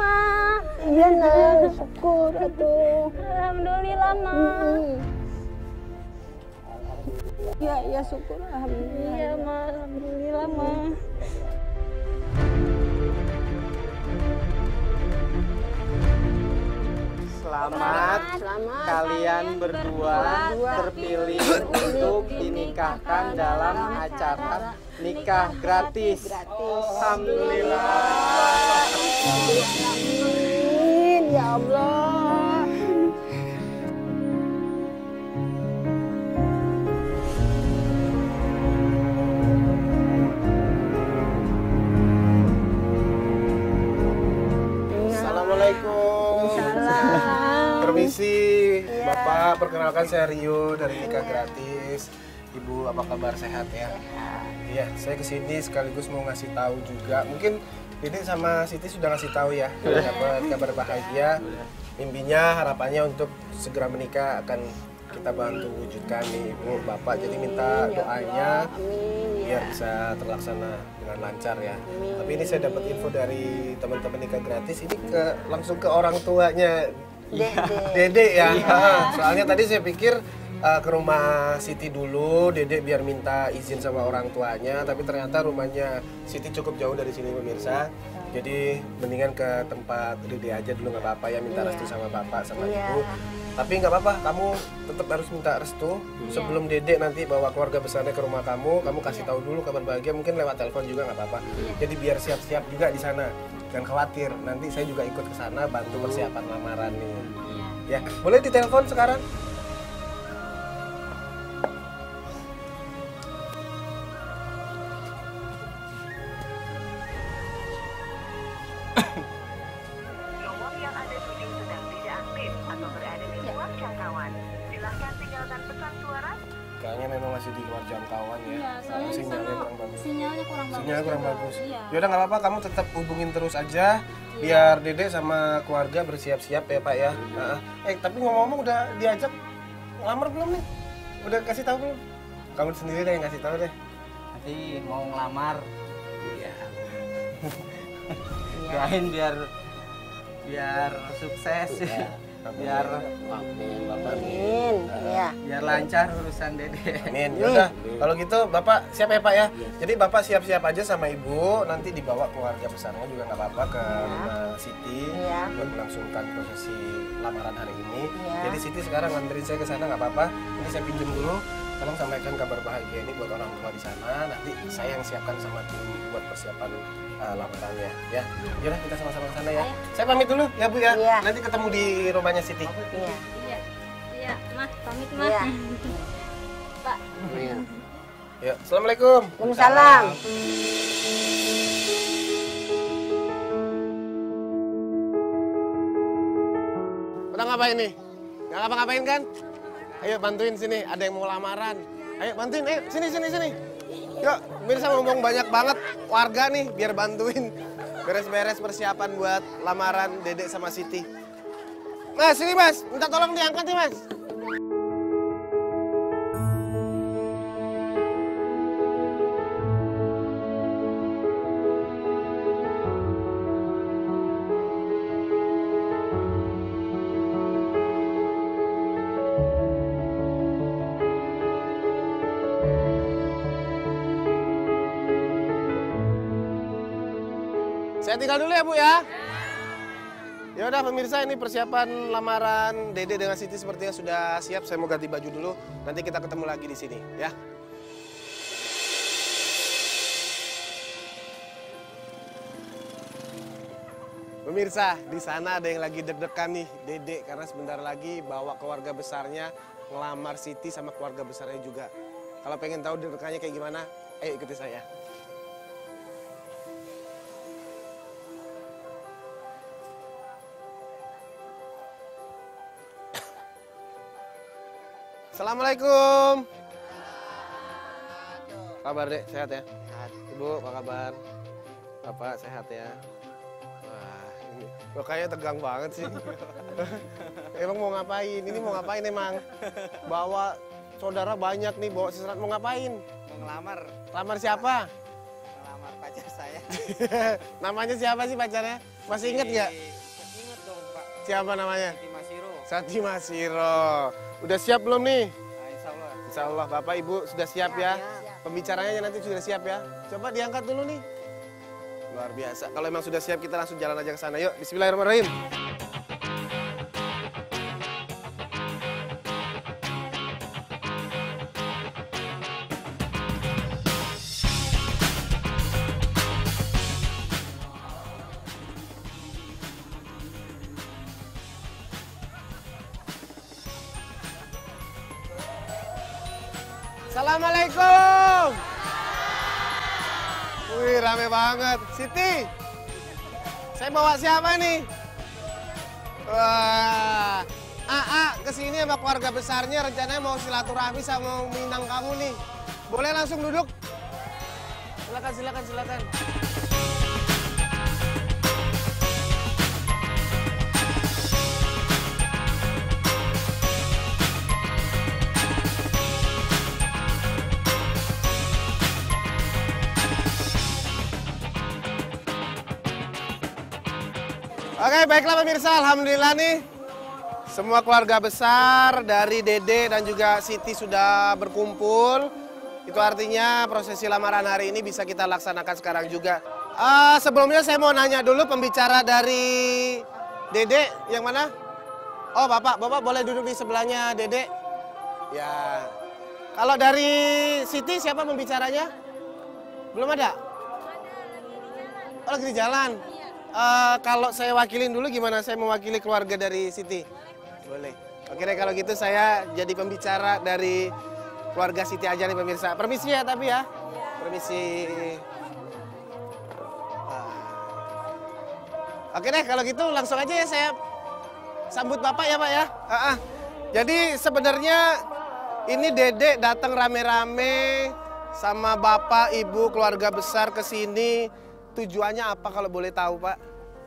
Mah. Iya nak, syukur atuh. Alhamdulillah Mah. Iya syukur alhamdulillah. Iya Mah, alhamdulillah Mah. Selamat kalian berdua terpilih untuk dinikahkan dalam acara nikah gratis. Alhamdulillah. Amin ya Allah. Assalamualaikum. Permisi, Iya. Bapak, perkenalkan saya Rio dari Nikah Gratis. Ibu apa kabar, sehat ya? Iya, saya kesini sekaligus mau ngasih tahu juga. Mungkin Dede sama Siti sudah ngasih tahu ya, dapat kabar bahagia. Mimpinya, harapannya untuk segera menikah akan kita bantu wujudkan nih Ibu, Bapak. Jadi minta doanya biar bisa terlaksana dengan lancar ya. Tapi ini saya dapat info dari teman-teman Nikah Gratis, ini langsung ke orang tuanya Dede ya. Soalnya tadi saya pikir ke rumah Siti dulu, Dede biar minta izin sama orang tuanya, tapi ternyata rumahnya Siti cukup jauh dari sini pemirsa. Jadi mendingan ke tempat Dede aja dulu, nggak apa-apa ya, minta restu sama bapak sama ibu. Tapi nggak apa-apa, kamu tetap harus minta restu sebelum Dede nanti bawa keluarga besarnya ke rumah kamu kasih tahu dulu kabar bahagia, mungkin lewat telepon juga nggak apa-apa. Jadi biar siap-siap juga di sana. Jangan khawatir, nanti saya juga ikut ke sana bantu persiapan lamaran nih. Ya, boleh ditelepon sekarang? Nomor yang Anda tuju sedang tidak aktif atau berada di luar jangkauan. Silakan tinggalkan pesan suara. Kayaknya memang masih di luar jangkauan ya. Iya, soalnya di Sinyalnya sana kurang bagus. sinyalnya kurang bagus. Sinyalnya kurang juga. bagus. Iya. Yaudah nggak apa-apa, kamu tetap hubungin terus aja. Biar Dede sama keluarga bersiap-siap ya Pak ya. Tapi ngomong-ngomong udah diajak ngelamar belum nih? Udah kasih tahu belum? Kamu sendiri deh yang kasih tahu deh. Nanti mau ngelamar. Iya. Doain biar sukses. Biar Amin. Ya. biar lancar urusan Dede. Amin. Yaudah, kalau gitu Bapak siap ya Pak ya. Jadi Bapak siap-siap aja sama Ibu, nanti dibawa keluarga besarnya juga nggak apa-apa ke rumah Siti buat melangsungkan prosesi lamaran hari ini. Jadi Siti sekarang nganterin saya ke sana nggak apa-apa. Ini saya pinjam dulu. Tolong sampaikan kabar bahagia ini buat orang tua di sana. Nanti saya yang siapkan sama tim buat persiapan lamarannya ya. Yaudah kita sama-sama ke sana ya. Saya pamit dulu ya Bu ya. Iya. Nanti ketemu di rumahnya Siti. Iya. Iya. Iya, Mah, pamit Mah. Iya. Pak. Ya, assalamualaikum. Waalaikumsalam. Udah ngapain nih? Nggak ngapa-ngapain kan? Ayo bantuin sini, ada yang mau lamaran. Ayo bantuin, ayo sini. Yuk, pemirsa ngomong banyak banget warga nih, biar bantuin beres-beres persiapan buat lamaran Dedek sama Siti. Mas, sini Mas, minta tolong diangkat nih Mas. Saya tinggal dulu ya Bu ya. Ya udah pemirsa, ini persiapan lamaran Dede dengan Siti sepertinya sudah siap. Saya mau ganti baju dulu. Nanti kita ketemu lagi di sini ya. Pemirsa, di sana ada yang lagi deg-degan nih Dede karena sebentar lagi bawa keluarga besarnya ngelamar Siti sama keluarga besarnya juga. Kalau pengen tahu deg-degannya kayak gimana, ayo ikuti saya. Assalamualaikum. Kabar Dek, sehat ya? Sehat. Ibu, apa kabar? Bapak sehat ya? Wah, ini kok kayaknya tegang banget sih. Emang mau ngapain? Ini mau ngapain emang? Bawa saudara banyak nih, bawa seserat mau ngapain? Mau ngelamar. Lamar siapa? Ngelamar pacar saya. Namanya siapa sih pacarnya? Masih inget nggak? Siapa namanya? Siti Masiro. Sati Masiro. Udah siap belum nih? Nah, insya Allah. Insya Allah Bapak Ibu sudah siap ya. Pembicaranya nanti sudah siap ya. Coba diangkat dulu nih. Luar biasa. Kalau emang sudah siap kita langsung jalan aja ke sana. Yuk, bismillahirrahmanirrahim. Assalamualaikum. Wih, rame banget. Siti, saya bawa siapa nih? Wah, kesini sama keluarga besarnya rencananya mau silaturahmi sama Minang kamu nih. Boleh langsung duduk? Silakan, silakan, silakan. Oke, baiklah pemirsa, alhamdulillah nih semua keluarga besar dari Dede dan juga Siti sudah berkumpul. Itu artinya prosesi lamaran hari ini bisa kita laksanakan sekarang juga. Sebelumnya saya mau nanya dulu pembicara dari Dede yang mana? Oh, Bapak boleh duduk di sebelahnya Dede. Ya. Kalau dari Siti siapa pembicaranya? Belum ada? Oh, lagi di jalan. Kalau saya wakilin dulu gimana? Saya mewakili keluarga dari Siti. Boleh. Oke deh kalau gitu saya jadi pembicara dari keluarga Siti aja nih pemirsa. Permisi ya tapi ya. Permisi. Oke deh kalau gitu langsung aja ya saya sambut Bapak ya Pak ya. Jadi sebenarnya ini Dede datang rame-rame sama Bapak, Ibu, keluarga besar ke sini. Tujuannya apa kalau boleh tahu, Pak?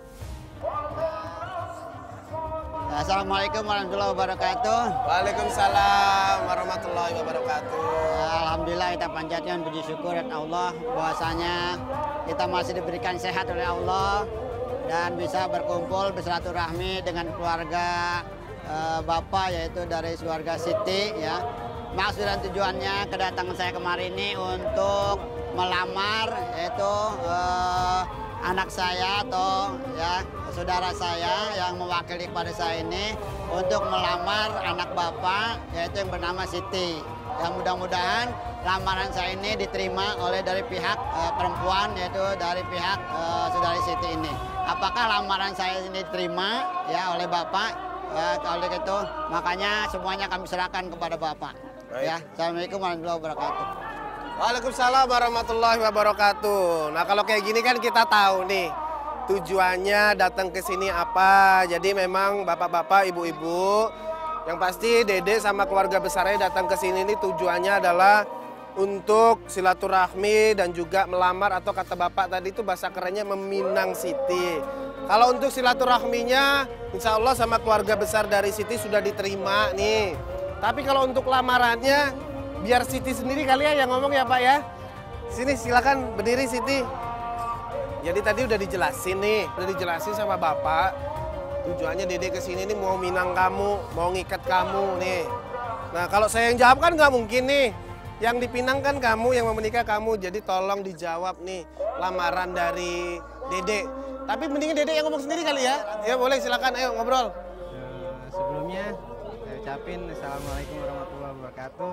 Assalamualaikum warahmatullahi wabarakatuh. Waalaikumsalam warahmatullahi wabarakatuh. Alhamdulillah kita panjatkan puji syukur dan Allah bahwasanya kita masih diberikan sehat oleh Allah dan bisa berkumpul bersilaturahmi dengan keluarga Bapak yaitu dari keluarga Siti ya. Maksud dan tujuannya kedatangan saya kemarin ini untuk melamar yaitu anak saya atau ya saudara saya yang mewakili kepada saya ini untuk melamar anak bapak yaitu yang bernama Siti. Yang mudah-mudahan lamaran saya ini diterima oleh dari pihak perempuan yaitu dari pihak saudari Siti ini. Apakah lamaran saya ini diterima ya oleh bapak? Kalau gitu makanya semuanya kami serahkan kepada bapak. Baik. Ya, assalamualaikum warahmatullahi wabarakatuh. Waalaikumsalam warahmatullahi wabarakatuh. Nah kalau kayak gini kan kita tahu nih tujuannya datang ke sini apa. Jadi memang bapak-bapak, ibu-ibu, yang pasti Dede sama keluarga besarnya datang ke sini nih tujuannya adalah untuk silaturahmi dan juga melamar atau kata bapak tadi itu bahasa kerennya meminang Siti. Kalau untuk silaturahminya, insya Allah sama keluarga besar dari Siti sudah diterima nih. Tapi kalau untuk lamarannya, biar Siti sendiri kali ya yang ngomong ya Pak ya. Sini silakan berdiri Siti. Jadi tadi udah dijelasin nih, udah dijelasin sama Bapak. Tujuannya Dede ke sini nih mau minang kamu, mau ngikat kamu nih. Nah kalau saya yang jawab kan nggak mungkin nih. Yang dipinang kan kamu, yang mau menikah kamu. Jadi tolong dijawab nih lamaran dari Dede. Tapi mendingan Dede yang ngomong sendiri kali ya. Ya boleh silakan, ayo ngobrol. Sebelumnya saya ucapin Assalamualaikum warahmatullahi wabarakatuh.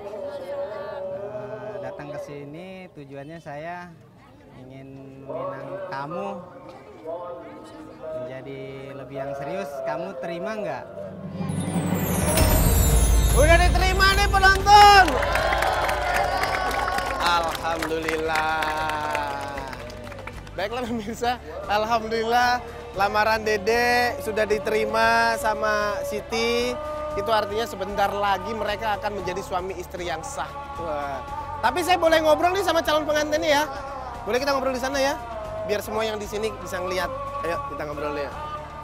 Datang ke sini tujuannya saya ingin minang kamu menjadi lebih yang serius. Kamu terima nggak? Udah diterima nih penonton. Alhamdulillah. Baiklah pemirsa, alhamdulillah lamaran Dede sudah diterima sama Siti. Itu artinya sebentar lagi mereka akan menjadi suami istri yang sah. Wah. Tapi saya boleh ngobrol nih sama calon pengantinnya ya. Boleh kita ngobrol di sana ya? Biar semua yang di sini bisa ngeliat. Ayo kita ngobrol ya.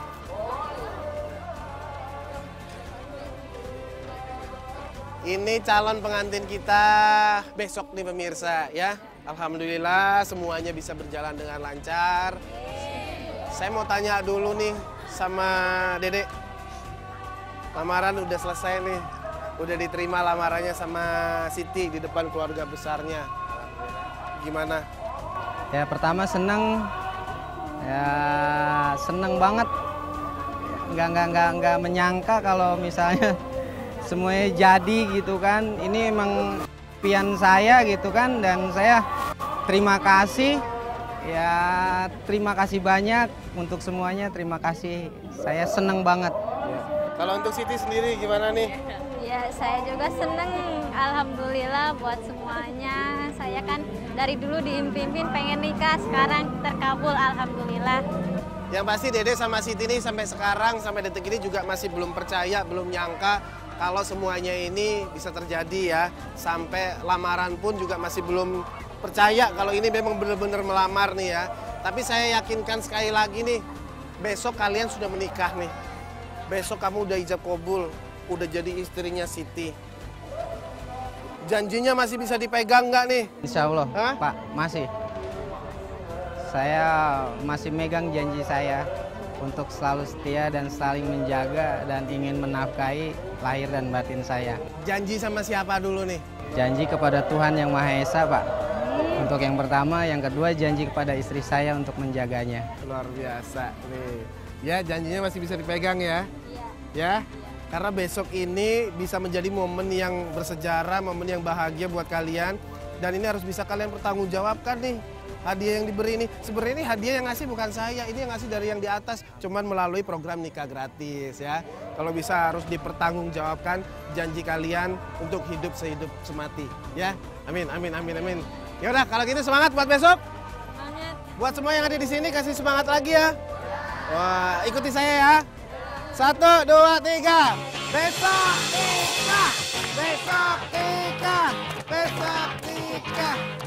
Ini calon pengantin kita besok nih pemirsa ya. Alhamdulillah semuanya bisa berjalan dengan lancar. Saya mau tanya dulu nih sama Dede? Lamaran udah selesai nih. Udah diterima lamarannya sama Siti di depan keluarga besarnya. Gimana? Ya pertama seneng, ya seneng banget. Nggak menyangka kalau misalnya semuanya jadi gitu kan. Ini emang impian saya gitu kan, dan saya terima kasih. Ya terima kasih banyak untuk semuanya, terima kasih. Saya seneng banget. Kalau untuk Siti sendiri gimana nih? Ya, saya juga seneng. Alhamdulillah buat semuanya. Saya kan dari dulu diimpiin pengen nikah, sekarang terkabul. Alhamdulillah. Yang pasti Dede sama Siti ini sampai sekarang, sampai detik ini juga masih belum percaya, belum nyangka kalau semuanya ini bisa terjadi ya. Sampai lamaran pun juga masih belum percaya kalau ini memang benar-benar melamar nih ya. Tapi saya yakinkan sekali lagi nih, besok kalian sudah menikah nih. Besok kamu udah ijab kabul, udah jadi istrinya Siti. Janjinya masih bisa dipegang nggak nih? Insya Allah, Hah? Pak, masih. Saya masih megang janji saya untuk selalu setia dan saling menjaga dan ingin menafkahi lahir dan batin saya. Janji sama siapa dulu nih? Janji kepada Tuhan Yang Maha Esa, Pak. Untuk yang pertama, yang kedua janji kepada istri saya untuk menjaganya. Luar biasa nih. Ya, janjinya masih bisa dipegang ya. Ya. Karena besok ini bisa menjadi momen yang bersejarah, momen yang bahagia buat kalian. Dan ini harus bisa kalian pertanggungjawabkan nih. Hadiah yang diberi ini, sebenarnya ini hadiah yang ngasih bukan saya, ini yang ngasih dari yang di atas, cuman melalui program nikah gratis ya. Kalau bisa harus dipertanggungjawabkan janji kalian untuk hidup sehidup semati ya. Amin, amin, amin, amin. Ya udah, kalau gitu semangat buat besok. Semangat. Buat semua yang ada di sini kasih semangat lagi ya. Wah, ikuti saya ya. 1, 2, 3. Besok nikah, besok nikah, besok nikah.